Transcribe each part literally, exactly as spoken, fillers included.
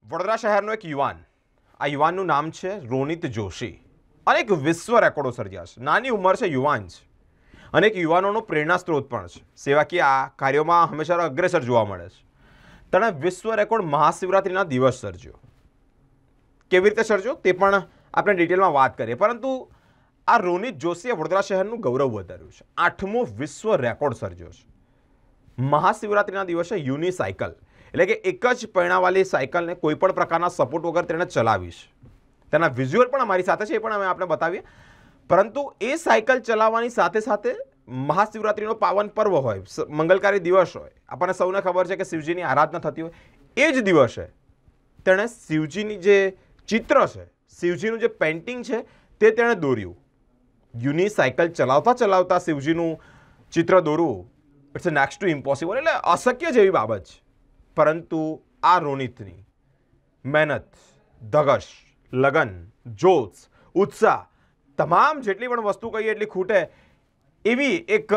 વડોદરા શહેરનો એક યુવાન, આ યુવાનનું નામ છે રોનિત જોશી. અનેક વિશ્વ રેકોર્ડો સર્જ્યા છે. નાની ઉંમર છે, યુવાન છે. અનેક યુવાનોનો પ્રેરણા સ્ત્રોત પણ છે. સેવાકીય આ કાર્યોમાં હંમેશા અગ્રેસર જોવા મળે છે. તેણે વિશ્વ રેકોર્ડ મહાશિવરાત્રિના દિવસ સર્જ્યો. કેવી રીતે સર્જ્યો તે પણ આપણે ડિટેલમાં વાત કરીએ, પરંતુ આ રોનિત જોશીએ વડોદરા શહેરનું ગૌરવ વધાર્યું છે. આઠમો વિશ્વ રેકોર્ડ સર્જ્યો છે. મહાશિવરાત્રિના દિવસે યુનિસાયકલ એટલે કે એક જ પૈણાવાળી સાયકલને કોઈ પણ પ્રકારના સપોર્ટ વગર તેણે ચલાવી છે. તેના વિઝ્યુઅલ પણ અમારી સાથે છે, એ પણ અમે આપણે બતાવીએ. પરંતુ એ સાયકલ ચલાવવાની સાથે સાથે મહાશિવરાત્રિનો પાવન પર્વ હોય, મંગલકારી દિવસ હોય, આપણને સૌને ખબર છે કે શિવજીની આરાધના થતી હોય, એ જ દિવસે તેણે શિવજીની જે ચિત્ર છે, શિવજીનું જે પેઇન્ટિંગ છે તે તેણે દોર્યું. યુનિસાયકલ ચલાવતા ચલાવતા શિવજીનું ચિત્ર દોરવું it's a next to impossible, એટલે અશક્ય જેવી બાબત છે. પરંતુ આ રોનિતની મહેનત, ધગશ, લગન, જોશ, ઉત્સાહ, તમામ જેટલી પણ વસ્તુ કહીએ એટલી ખૂટે એવી એક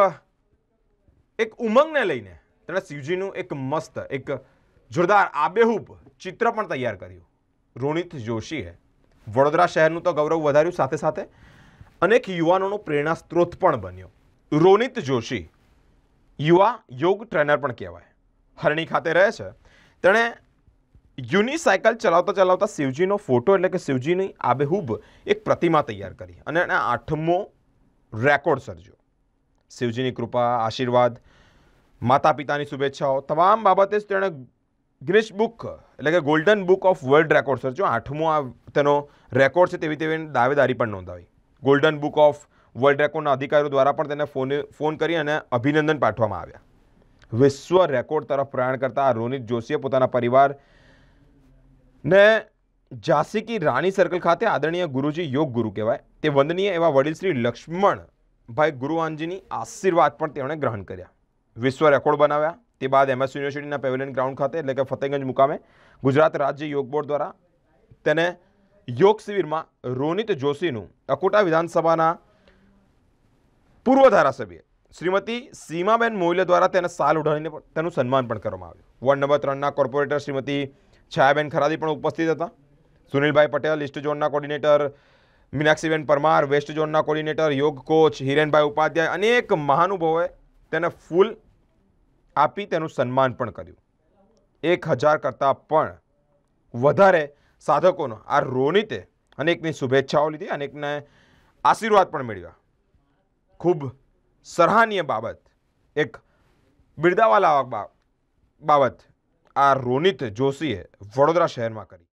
એક ઉમંગને લઈને તેણે શિવજીનું એક મસ્ત, એક જોરદાર આબેહૂબ ચિત્ર પણ તૈયાર કર્યું. રોનિત જોશીએ વડોદરા શહેરનું તો ગૌરવ વધાર્યું, સાથે સાથે અનેક યુવાનોનો પ્રેરણા સ્ત્રોત પણ બન્યો. રોનિત જોશી યુવા યોગ ટ્રેનર પણ કહેવાય. હરણી ખાતે રહે છે. તેણે યુનિસાયકલ ચલાવતા ચલાવતા શિવજીનો ફોટો એટલે કે શિવજીની આબેહૂબ એક પ્રતિમા તૈયાર કરી અને એણે આઠમો રેકોર્ડ સર્જ્યો. શિવજીની કૃપા, આશીર્વાદ, માતા પિતાની શુભેચ્છાઓ, તમામ બાબતે જ તેણે ગિનિસ બુક એટલે કે golden book of world record સર્જ્યો. આઠમો આ તેનો રેકોર્ડ છે તેવી તેવી દાવેદારી પણ નોંધાવી. ગોલ્ડન બુક ઓફ વર્લ્ડ રેકોર્ડના અધિકારીઓ દ્વારા પણ તેને ફોન ફોન કરી અને અભિનંદન પાઠવવામાં આવ્યા. વિશ્વ રેકોર્ડ તરફ પ્રયાણ કરતા આ રોનિત જોશીએ પોતાના પરિવાર ને ઝાંસી કી રાણી સર્કલ ખાતે આદરણીય ગુરુજી, યોગ ગુરુ કહેવાય તે વંદનીય એવા વડીલ શ્રી લક્ષ્મણભાઈ ગુરુવાનજીની આશીર્વાદ પણ તેમણે ગ્રહણ કર્યા. વિશ્વ રેકોર્ડ બનાવ્યા. તે બાદ એમએસ યુનિવર્સિટીના પેવેલિયન ગ્રાઉન્ડ ખાતે એટલે કે ફતેહગંજ મુકામે ગુજરાત રાજ્ય યોગ બોર્ડ દ્વારા તેને યોગ શિબિરમાં રોનિત જોશીનું અકોટા વિધાનસભાના પૂર્વ ધારાસભ્ય શ્રીમતી સીમાબેન મોઇલે દ્વારા તેને સાલ ઉઢાડીને તેનું સન્માન પણ કરવામાં આવ્યું. વોર્ડ નંબર ત્રણના કોર્પોરેટર શ્રીમતી છાયાબેન ખરાદી પણ ઉપસ્થિત હતા. સુનિલભાઈ પટેલ ઈસ્ટ ઝોનના કોર્ડિનેટર, મીનાક્ષીબેન પરમાર વેસ્ટ ઝોનના કોર્ડિનેટર, યોગ કોચ હિરેનભાઈ ઉપાધ્યાય, અનેક મહાનુભાવોએ તેને ફૂલ આપી તેનું સન્માન પણ કર્યું. એક હજાર કરતાં પણ વધારે સાધકોનો આ રોનિતે અનેકની શુભેચ્છાઓ લીધી, અનેકને આશીર્વાદ પણ મેળવ્યા. ખૂબ સરાહનીય બાબત, એક બિરદાવા લાયક બાબત આ રોનિત જોશીએ વડોદરા શહેરમાં કરી.